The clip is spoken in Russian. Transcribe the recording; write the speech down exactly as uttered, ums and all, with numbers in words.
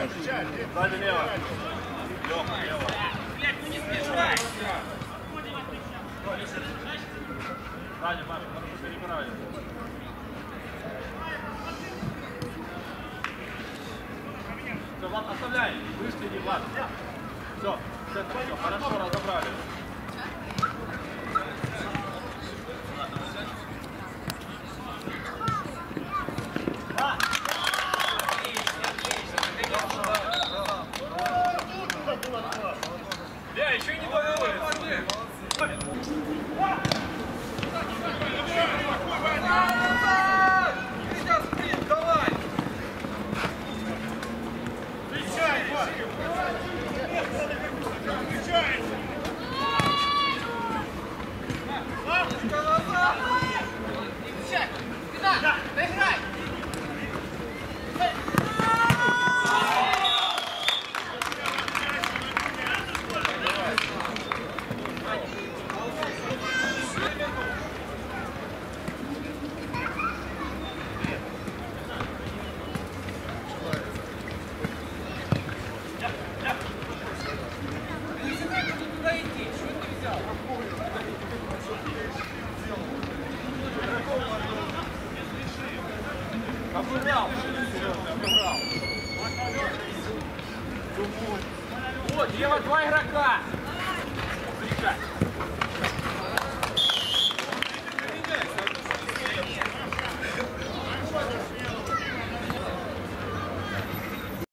Сзади лево. Леха, лево. Блядь, ну не сбежай! Сзади, Паша, хорошо перебирали. Все, Влад, оставляй. Вышли, не Влад. Все, все, все, хорошо, разобрали. Да, еще не доволен. Давай! Встречай! Встречай! Встречай! Куда? Доиграй! Обыграл, Сережа, обыграл. Вот, Ева, два игрока.